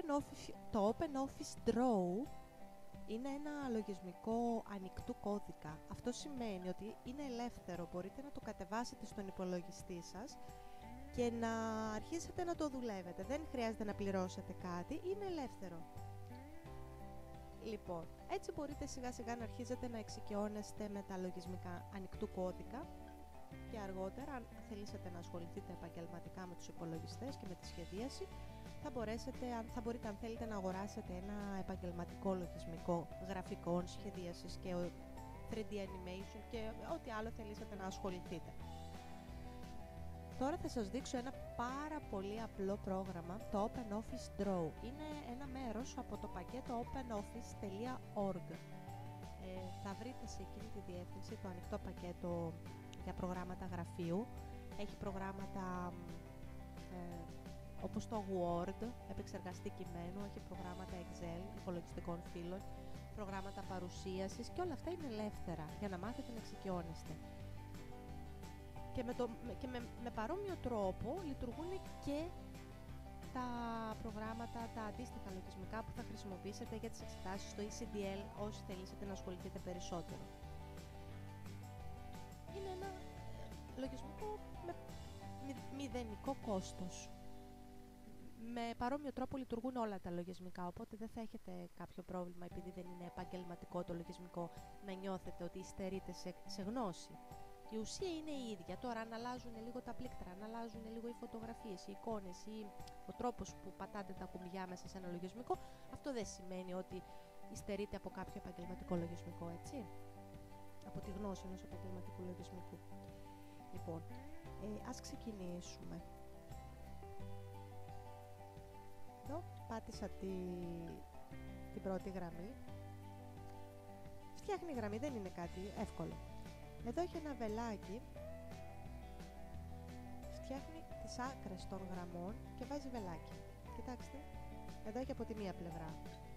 Το OpenOffice Draw είναι ένα λογισμικό ανοιχτού κώδικα. Αυτό σημαίνει ότι είναι ελεύθερο, μπορείτε να το κατεβάσετε στον υπολογιστή σας και να αρχίσετε να το δουλεύετε. Δεν χρειάζεται να πληρώσετε κάτι, είναι ελεύθερο. Λοιπόν, έτσι μπορείτε σιγά σιγά να αρχίσετε να εξοικειώνεστε με τα λογισμικά ανοιχτού κώδικα και αργότερα, αν θελήσετε να ασχοληθείτε επαγγελματικά με τους υπολογιστές και με τη σχεδίαση, θα μπορείτε αν θέλετε να αγοράσετε ένα επαγγελματικό λογισμικό γραφικών, σχεδίασης και 3D animation και ό,τι άλλο θελήσετε να ασχοληθείτε. Τώρα θα σας δείξω ένα πάρα πολύ απλό πρόγραμμα, το OpenOffice Draw. Είναι ένα μέρος από το πακέτο openoffice.org. Θα βρείτε σε εκείνη τη διεύθυνση το ανοιχτό πακέτο για προγράμματα γραφείου. Έχει προγράμματα όπως το Word, επεξεργαστή κειμένου, έχει προγράμματα Excel, υπολογιστικών φύλων, προγράμματα παρουσίασης και όλα αυτά είναι ελεύθερα για να μάθετε να εξοικειώνεστε. Και με παρόμοιο τρόπο λειτουργούν και τα προγράμματα, τα αντίστοιχα λογισμικά που θα χρησιμοποιήσετε για τις εξετάσεις στο ECDL όσοι θελήσετε να ασχοληθείτε περισσότερο. Είναι ένα λογισμικό με μηδενικό κόστος. Με παρόμοιο τρόπο λειτουργούν όλα τα λογισμικά, οπότε δεν θα έχετε κάποιο πρόβλημα επειδή δεν είναι επαγγελματικό το λογισμικό να νιώθετε ότι υστερείτε σε γνώση. Η ουσία είναι η ίδια. Τώρα αν αλλάζουν λίγο τα πλήκτρα, αν αλλάζουν λίγο οι φωτογραφίες, οι εικόνες ή ο τρόπος που πατάτε τα κουμπιά μέσα σε ένα λογισμικό, αυτό δεν σημαίνει ότι υστερείτε από κάποιο επαγγελματικό λογισμικό, έτσι. Από τη γνώση ενός επαγγελματικού λογισμικού. Λοιπόν, ας ξεκινήσουμε. Εδώ πάτησα την πρώτη γραμμή. Φτιάχνει γραμμή, δεν είναι κάτι εύκολο. Εδώ έχει ένα βελάκι, φτιάχνει τις άκρες των γραμμών και βάζει βελάκι. Κοιτάξτε, εδώ έχει από τη μία πλευρά.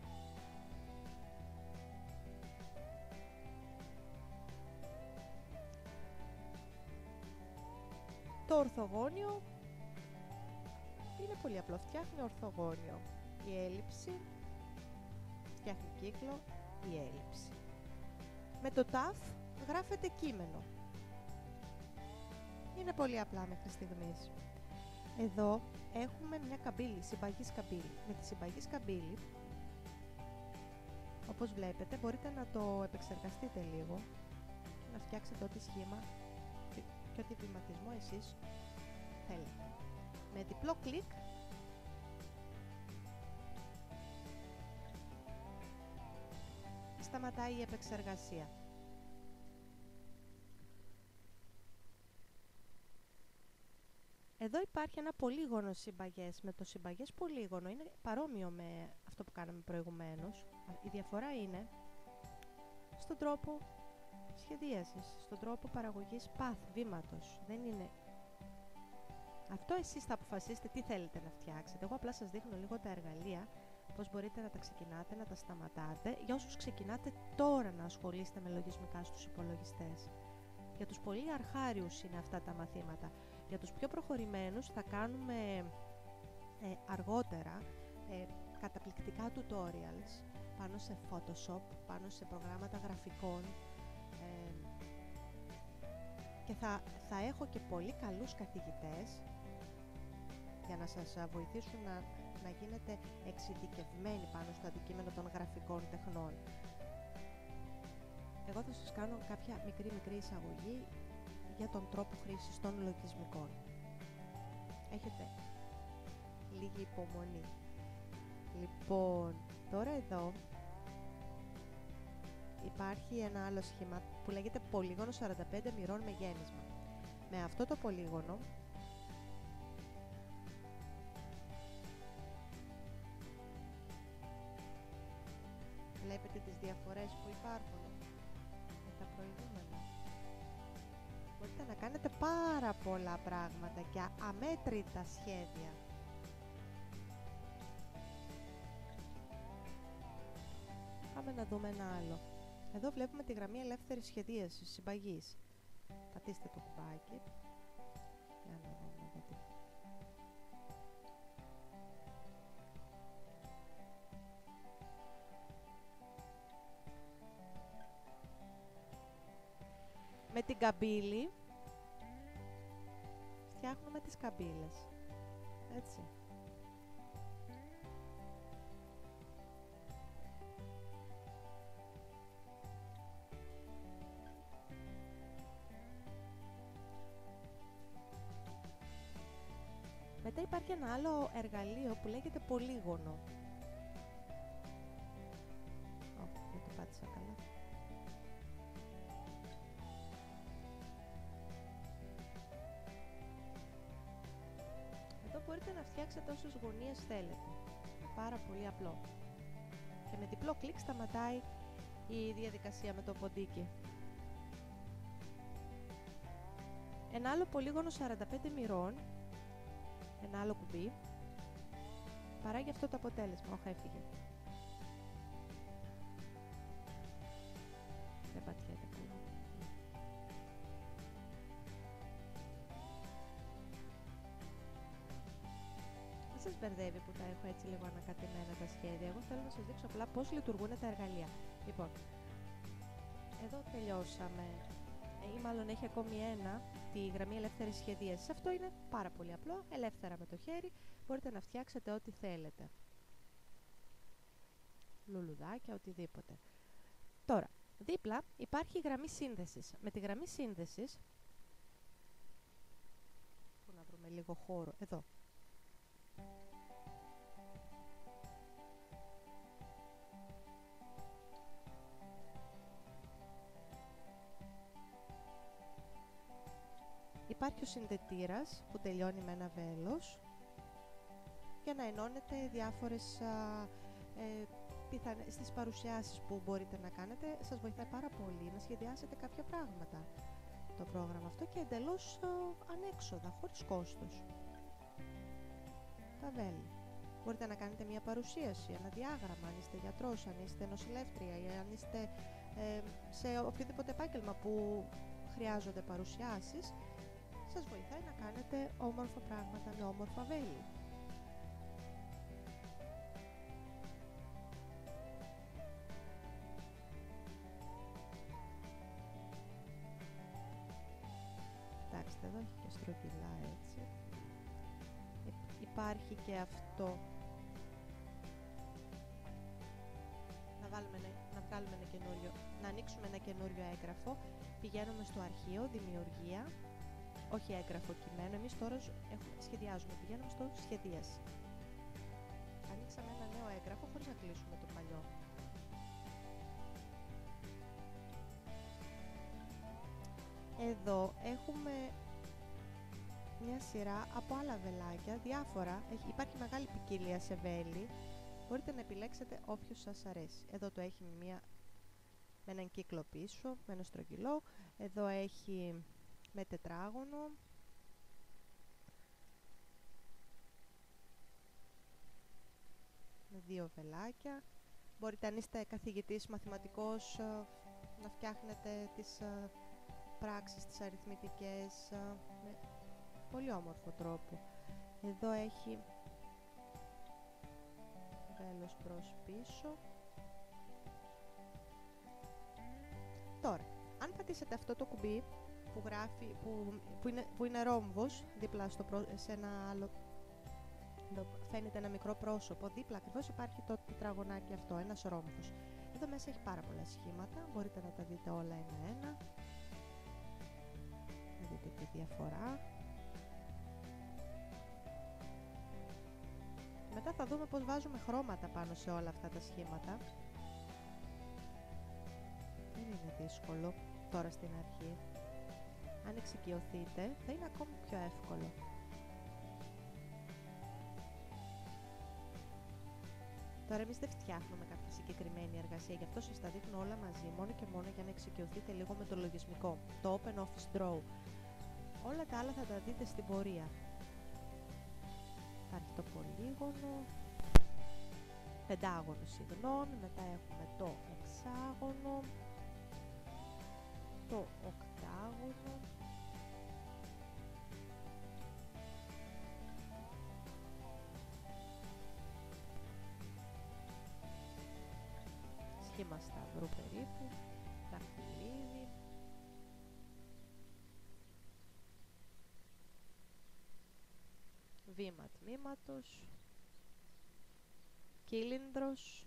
Το ορθογώνιο είναι πολύ απλό, φτιάχνει ορθογώνιο. Η έλλειψη φτιάχνει κύκλο, η έλλειψη. Με το TAF γράφεται κείμενο. Είναι πολύ απλά μέχρι στιγμής. Εδώ έχουμε μια καμπύλη, συμπαγής καμπύλη. Με τη συμπαγής καμπύλη, όπως βλέπετε, μπορείτε να το επεξεργαστείτε λίγο και να φτιάξετε ό,τι σχήμα και ό,τι βηματισμό εσείς θέλετε. Με διπλό κλικ σταματάει η επεξεργασία. Εδώ υπάρχει ένα πολύγωνο συμπαγές. Με το συμπαγές πολύγωνο είναι παρόμοιο με αυτό που κάναμε προηγουμένως. Η διαφορά είναι στον τρόπο σχεδίασης, στον τρόπο παραγωγής path, βήματος. Δεν είναι... Αυτό εσείς θα αποφασίσετε τι θέλετε να φτιάξετε. Εγώ απλά σας δείχνω λίγο τα εργαλεία, πώς μπορείτε να τα ξεκινάτε, να τα σταματάτε. Για όσους ξεκινάτε τώρα να ασχολείστε με λογισμικά στους υπολογιστές. Για τους πολύ αρχάριους είναι αυτά τα μαθήματα. Για τους πιο προχωρημένους θα κάνουμε αργότερα καταπληκτικά tutorials πάνω σε Photoshop, πάνω σε προγράμματα γραφικών και θα έχω και πολύ καλούς καθηγητές για να σας βοηθήσουν να γίνετε εξειδικευμένοι πάνω στο αντικείμενο των γραφικών τεχνών. Εγώ θα σας κάνω κάποια μικρή εισαγωγή για τον τρόπο χρήσης των λογισμικών. Έχετε λίγη υπομονή. Λοιπόν, τώρα εδώ υπάρχει ένα άλλο σχήμα που λέγεται πολύγωνο 45 μοιρών με γέμισμα. Με αυτό το πολύγωνο βλέπετε τις διαφορές που υπάρχουν με τα προηγούμενα. Μπορείτε να κάνετε πάρα πολλά πράγματα και αμέτρητα σχέδια. Πάμε να δούμε ένα άλλο. Εδώ βλέπουμε τη γραμμή ελεύθερης σχεδίασης, συμπαγής. Πατήστε το κουμπάκι. Για να δούμε γιατί. την καμπύλη φτιάχνουμε τις καμπύλες. Έτσι. Μετά υπάρχει ένα άλλο εργαλείο που λέγεται πολύγωνο. Δεν το πάτησα καλά. Εδώ μπορείτε να φτιάξετε όσες γωνίες θέλετε. Είναι πάρα πολύ απλό. Και με διπλό κλικ σταματάει η διαδικασία με το ποντίκι. Ένα άλλο πολύγωνο 45 μοιρών, ένα άλλο κουμπί, παράγει αυτό το αποτέλεσμα. Όχα, έφυγε. Δεν πατιέται καλά. Δεν σας μπερδεύει που τα έχω έτσι λίγο ανακατεμένα τα σχέδια. Εγώ θέλω να σας δείξω απλά πώς λειτουργούν τα εργαλεία. Λοιπόν, εδώ τελειώσαμε. Ή μάλλον έχει ακόμη ένα, τη γραμμή ελεύθερης σχεδίασης. Αυτό είναι πάρα πολύ απλό, ελεύθερα με το χέρι, μπορείτε να φτιάξετε ό,τι θέλετε. Λουλουδάκια, οτιδήποτε. Τώρα, δίπλα υπάρχει η γραμμή σύνδεσης. Με τη γραμμή σύνδεσης, πού να βρούμε λίγο χώρο, εδώ. Υπάρχει ο συνδετήρας που τελειώνει με ένα βέλος για να ενώνετε διάφορες στις παρουσιάσεις που μπορείτε να κάνετε. Σας βοηθάει πάρα πολύ να σχεδιάσετε κάποια πράγματα το πρόγραμμα αυτό και εντελώς ανέξοδα, χωρίς κόστος. Τα βέλη. Μπορείτε να κάνετε μια παρουσίαση, ένα διάγραμμα, αν είστε γιατρός, αν είστε νοσηλεύτρια ή αν είστε σε οποιοδήποτε επάγγελμα που χρειάζονται παρουσιάσεις. Σας βοηθάει να κάνετε όμορφα πράγματα με όμορφα βέλη. Κοιτάξτε, εδώ έχει και στρογγυλά έτσι. Υπάρχει και αυτό. Να βγάλουμε ένα καινούριο, να ανοίξουμε ένα καινούριο έγγραφο. Πηγαίνουμε στο αρχείο, δημιουργία. Όχι έγγραφο κειμένο, εμείς τώρα σχεδιάζουμε, πηγαίνουμε στο σχεδίαση. Ανοίξαμε ένα νέο έγγραφο χωρίς να κλείσουμε το παλιό. Εδώ έχουμε μια σειρά από άλλα βελάκια, διάφορα, υπάρχει μεγάλη ποικιλία σε βέλη, μπορείτε να επιλέξετε όποιο σας αρέσει. Εδώ το έχει με έναν κύκλο πίσω, με ένα στρογγυλό, εδώ έχει με τετράγωνο, με δύο βελάκια. Μπορείτε, αν είστε καθηγητής μαθηματικός, να φτιάχνετε τις πράξεις, τις αριθμητικές με πολύ όμορφο τρόπο. Εδώ έχει βέλος προς πίσω. Τώρα, αν πατήσετε αυτό το κουμπί που γράφει, που είναι ρόμβος, δίπλα σε ένα άλλο, εδώ φαίνεται ένα μικρό πρόσωπο, δίπλα ακριβώς υπάρχει το τετραγωνάκι αυτό, ένας ρόμβος. Εδώ μέσα έχει πάρα πολλά σχήματα, μπορείτε να τα δείτε όλα ένα-ένα, να δείτε τη διαφορά. Μετά θα δούμε πώς βάζουμε χρώματα πάνω σε όλα αυτά τα σχήματα. Δεν είναι δύσκολο τώρα στην αρχή. Αν εξοικειωθείτε, θα είναι ακόμη πιο εύκολο. Τώρα εμείς δεν φτιάχνουμε κάποια συγκεκριμένη εργασία, γι' αυτό σας τα δείχνω όλα μαζί, μόνο και μόνο για να εξοικειωθείτε λίγο με το λογισμικό, το Open Office Draw. Όλα τα άλλα θα τα δείτε στην πορεία. Υπάρχει το πολύγωνο, πεντάγωνο συγγνώμη, μετά έχουμε το εξάγωνο, το οκτάγωνο, σχήμα σταυρού περίπου, δαχτυλίδι, βήμα τμήματος, κύλινδρος,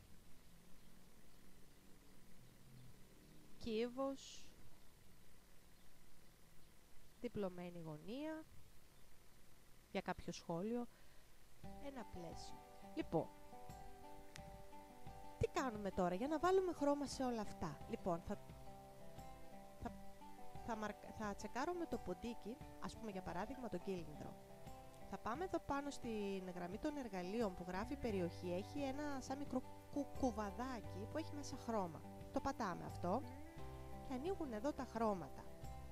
κύβος, διπλωμένη γωνία, για κάποιο σχόλιο, ένα πλαίσιο. Λοιπόν, τι κάνουμε τώρα για να βάλουμε χρώμα σε όλα αυτά? Λοιπόν, θα τσεκάρω με το ποντίκι, ας πούμε για παράδειγμα το κύλινδρο. Θα πάμε εδώ πάνω στην γραμμή των εργαλείων που γράφει περιοχή, έχει ένα σαν μικρό κουβαδάκι που έχει μέσα χρώμα. Το πατάμε αυτό και ανοίγουν εδώ τα χρώματα.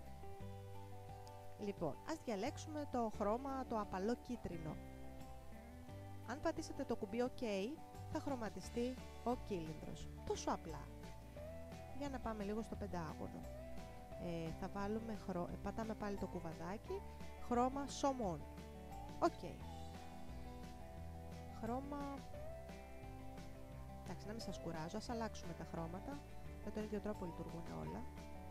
Λοιπόν, ας διαλέξουμε το χρώμα το απαλό κίτρινο. Αν πατήσετε το κουμπί OK, θα χρωματιστεί ο κύλινδρος. Τόσο απλά. Για να πάμε λίγο στο πεντάγωνο. Θα βάλουμε πατάμε πάλι το κουβαδάκι, χρώμα σωμών. OK. Χρώμα... Εντάξει, να μην σας κουράζω, ας αλλάξουμε τα χρώματα. Με τον ίδιο τρόπο λειτουργούν όλα.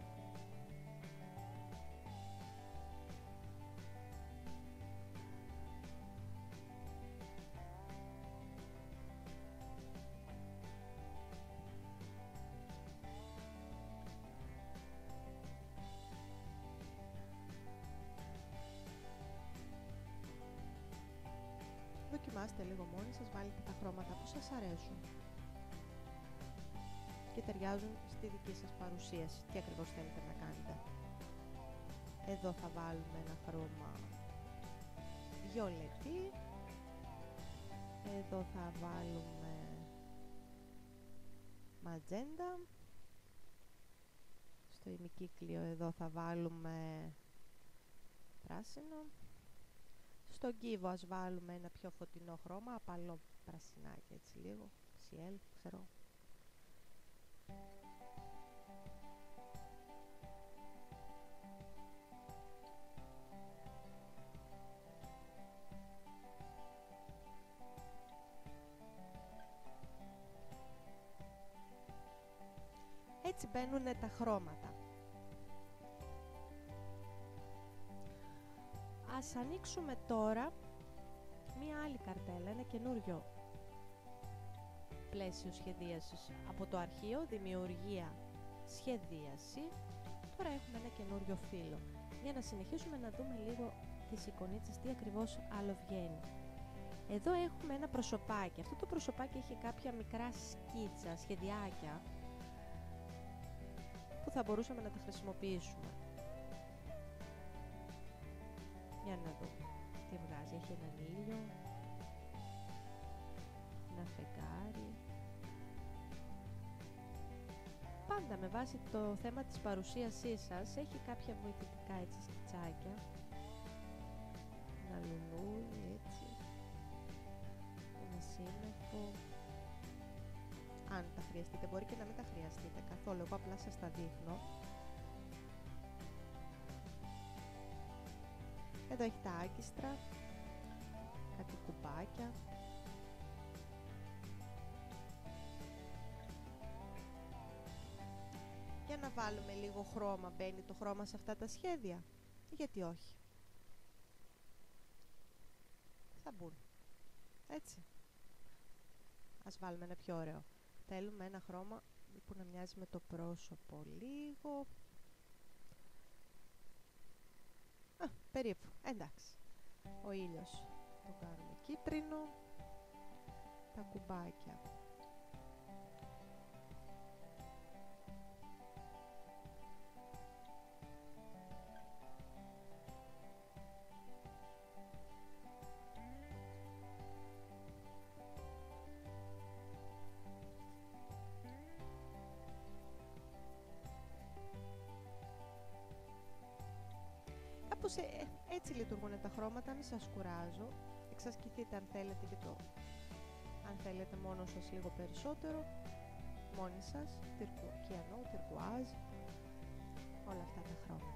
Δοκιμάστε λίγο μόνοι σας, βάλετε τα χρώματα που σας αρέσουν και ταιριάζουν στη δική σας παρουσίαση, τι ακριβώς θέλετε να κάνετε. Εδώ θα βάλουμε ένα χρώμα βιολετή, εδώ θα βάλουμε ματζέντα, στο ημικύκλιο εδώ θα βάλουμε πράσινο. Στον κύβο ας βάλουμε ένα πιο φωτεινό χρώμα, απαλό πρασινάκι, έτσι λίγο, ciel, ξέρω. Έτσι μπαίνουνε τα χρώματα. Ας ανοίξουμε τώρα μία άλλη καρτέλα, ένα καινούριο πλαίσιο σχεδίασης. Από το αρχείο, δημιουργία, σχεδίαση, τώρα έχουμε ένα καινούριο φύλλο. Για να συνεχίσουμε να δούμε λίγο τις εικονίτσες, τι ακριβώς άλλο βγαίνει. Εδώ έχουμε ένα προσωπάκι. Αυτό το προσωπάκι έχει κάποια μικρά σκίτσα, σχεδιάκια, που θα μπορούσαμε να τα χρησιμοποιήσουμε. Για να δούμε τι βγάζει. Έχει έναν ήλιο, ένα φεγγάρι. Πάντα με βάση το θέμα της παρουσίασής σας έχει κάποια βοηθητικά έτσι σκιτσάκια. Ένα λουλούδι έτσι, ένα σύννεφο. Αν τα χρειαστείτε, μπορεί και να μην τα χρειαστείτε καθόλου, εγώ απλά σας τα δείχνω. Εδώ έχει τα άγκιστρα, κάτι κουμπάκια. Για να βάλουμε λίγο χρώμα, μπαίνει το χρώμα σε αυτά τα σχέδια, γιατί όχι. Θα μπουν, έτσι. Ας βάλουμε ένα πιο ωραίο. Θέλουμε ένα χρώμα που να μοιάζει με το πρόσωπο λίγο. Περίπου, εντάξει. Ο ήλιος το κάνουμε κίτρινο. Τα κουμπάκια κάπως έτσι λειτουργούν τα χρώματα, μην σας κουράζω. Εξασκηθείτε αν θέλετε και το, αν θέλετε μόνο σας λίγο περισσότερο, μόνοι σας, κιανό, τυρκουάζ, όλα αυτά τα χρώματα.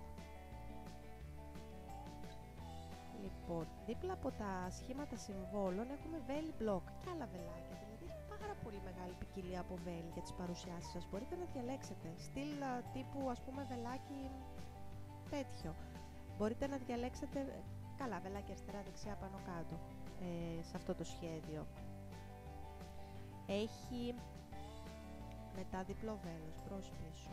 Λοιπόν, δίπλα από τα σχήματα συμβόλων έχουμε βέλη μπλοκ και άλλα βελάκια, δηλαδή έχει πάρα πολύ μεγάλη ποικιλία από βέλη για τις παρουσιάσεις σας. Μπορείτε να διαλέξετε στυλ τύπου ας πούμε βελάκι τέτοιο. Μπορείτε να διαλέξετε καλά, βελάκια αριστερά, δεξιά, πάνω κάτω σε αυτό το σχέδιο. Έχει μετά διπλό βέλος, μπρος πίσω.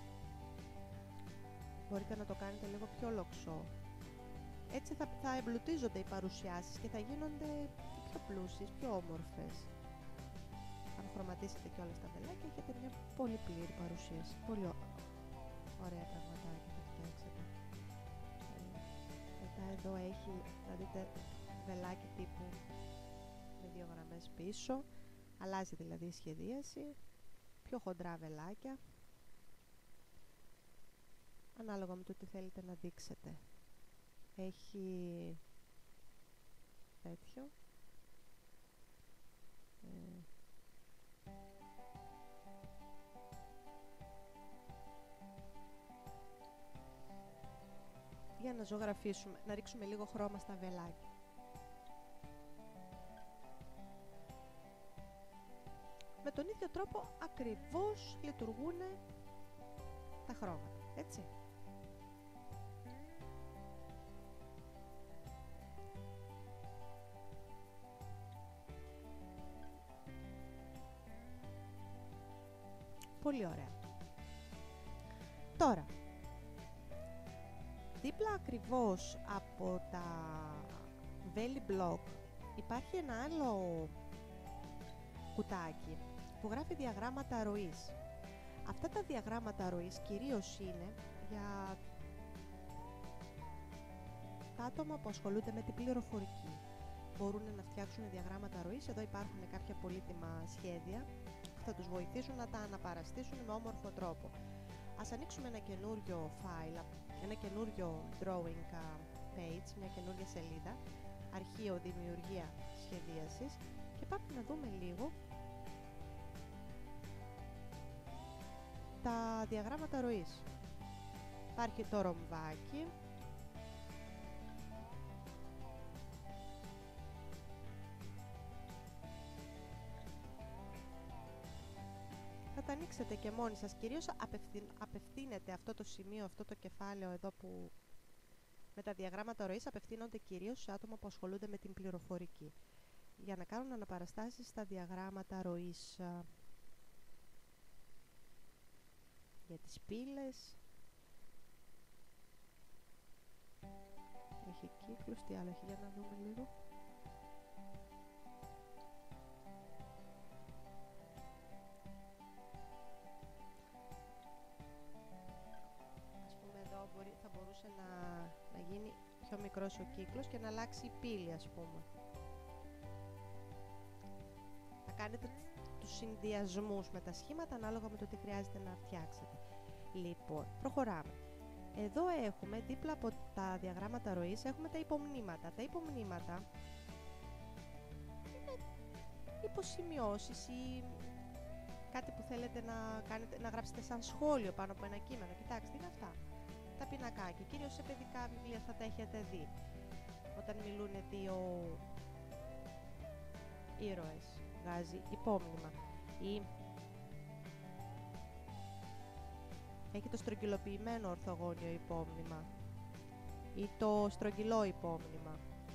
Μπορείτε να το κάνετε λίγο πιο λοξό. Έτσι θα εμπλουτίζονται οι παρουσιάσεις και θα γίνονται πιο πλούσιες, πιο όμορφες. Αν χρωματίσετε και όλα στα βελάκια, έχετε μια πολύ πλήρη παρουσίαση. Πολύ ωραία πραγματάκια θα φτιάξετε. Μετά εδώ έχει, θα δείτε, βελάκι τύπου με 2 γραμμές πίσω. Αλλάζει δηλαδή η σχεδίαση. Πιο χοντρά βελάκια. Ανάλογα με το τι θέλετε να δείξετε. Έχει τέτοιο. Για να ζωγραφίσουμε, να ρίξουμε λίγο χρώμα στα βελάκια. Με τον ίδιο τρόπο ακριβώς λειτουργούν τα χρώματα, έτσι. Πολύ ωραία. Τώρα, δίπλα ακριβώς από τα Veli Block υπάρχει ένα άλλο κουτάκι που γράφει διαγράμματα ροής. Αυτά τα διαγράμματα ροής κυρίως είναι για τα άτομα που ασχολούνται με την πληροφορική. Μπορούν να φτιάξουν διαγράμματα ροής. Εδώ υπάρχουν κάποια πολύτιμα σχέδια που θα τους βοηθήσουν να τα αναπαραστήσουν με όμορφο τρόπο. Ας ανοίξουμε ένα καινούριο file, ένα καινούριο drawing page, μια καινούργια σελίδα, αρχείο δημιουργία σχεδίασης, και πάμε να δούμε λίγο τα διαγράμματα ροής. Υπάρχει το ρομβάκι, θα τα ανοίξετε και μόνοι σας. Κυρίως απευθύνεται αυτό το σημείο, αυτό το κεφάλαιο εδώ που με τα διαγράμματα ροής απευθύνονται κυρίως σε άτομα που ασχολούνται με την πληροφορική, για να κάνουν αναπαραστάσεις στα διαγράμματα ροής για τις πύλες. Έχει κύκλους, τι άλλο έχει, για να δούμε λίγο. Ας πούμε εδώ θα μπορούσε να γίνει πιο μικρός ο κύκλος και να αλλάξει η πύλη, ας πούμε. Θα κάνετε τους συνδυασμούς με τα σχήματα ανάλογα με το τι χρειάζεται να φτιάξετε. Λοιπόν, προχωράμε. Εδώ έχουμε, δίπλα από τα διαγράμματα ροής, έχουμε τα υπομνήματα. Τα υπομνήματα είναι υποσημειώσεις ή κάτι που θέλετε να γράψετε σαν σχόλιο πάνω από ένα κείμενο. Κοιτάξτε, είναι αυτά. Τα πινακάκια, κυρίως σε παιδικά βιβλία θα τα έχετε δει. Όταν μιλούν 2 ήρωες, βγάζει υπόμνημα. Ή έχει το στρογγυλοποιημένο ορθογώνιο υπόμνημα ή το στρογγυλό υπόμνημα.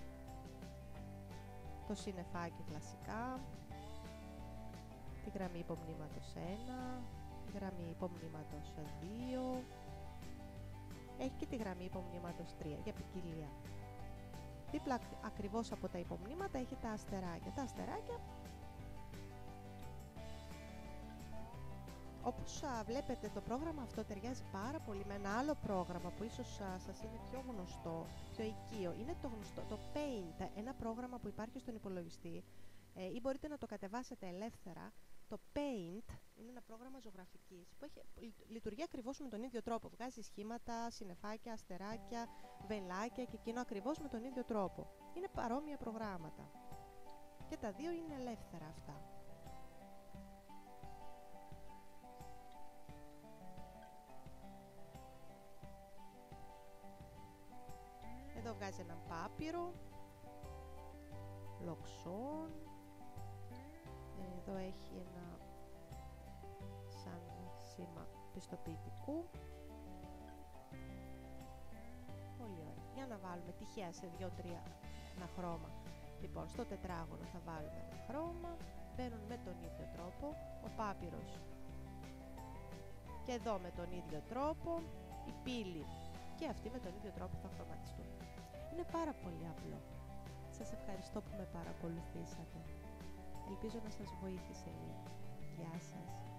Το συννεφάκι κλασικά, τη γραμμή υπομνήματος 1, τη γραμμή υπομνήματος 2, έχει και τη γραμμή υπομνήματος 3 για ποικιλία. Δίπλα ακριβώς από τα υπομνήματα έχει τα αστεράκια. Τα αστεράκια, όπως βλέπετε, το πρόγραμμα αυτό ταιριάζει πάρα πολύ με ένα άλλο πρόγραμμα που ίσως σας είναι πιο γνωστό, πιο οικείο. Είναι το γνωστό, το Paint, ένα πρόγραμμα που υπάρχει στον υπολογιστή ή μπορείτε να το κατεβάσετε ελεύθερα. Το Paint είναι ένα πρόγραμμα ζωγραφικής που λειτουργεί ακριβώς με τον ίδιο τρόπο. Βγάζει σχήματα, συννεφάκια, αστεράκια, βελάκια και εκείνο ακριβώς με τον ίδιο τρόπο. Είναι παρόμοια προγράμματα. Και τα δύο είναι ελεύθερα αυτά. Εδώ βγάζει έναν πάπυρο, λοξόν. Εδώ έχει ένα σαν σήμα πιστοποιητικού. Πολύ ωραία. Για Για να βάλουμε τυχαία σε 2-3 ένα χρώμα. Λοιπόν, στο τετράγωνο θα βάλουμε ένα χρώμα, μπαίνουν με τον ίδιο τρόπο, ο πάπυρος και εδώ με τον ίδιο τρόπο, η πύλη και αυτοί με τον ίδιο τρόπο θα χρωματιστούν. Είναι πάρα πολύ απλό. Σας ευχαριστώ που με παρακολουθήσατε. Ελπίζω να σας βοήθησε λίγο. Γεια σας.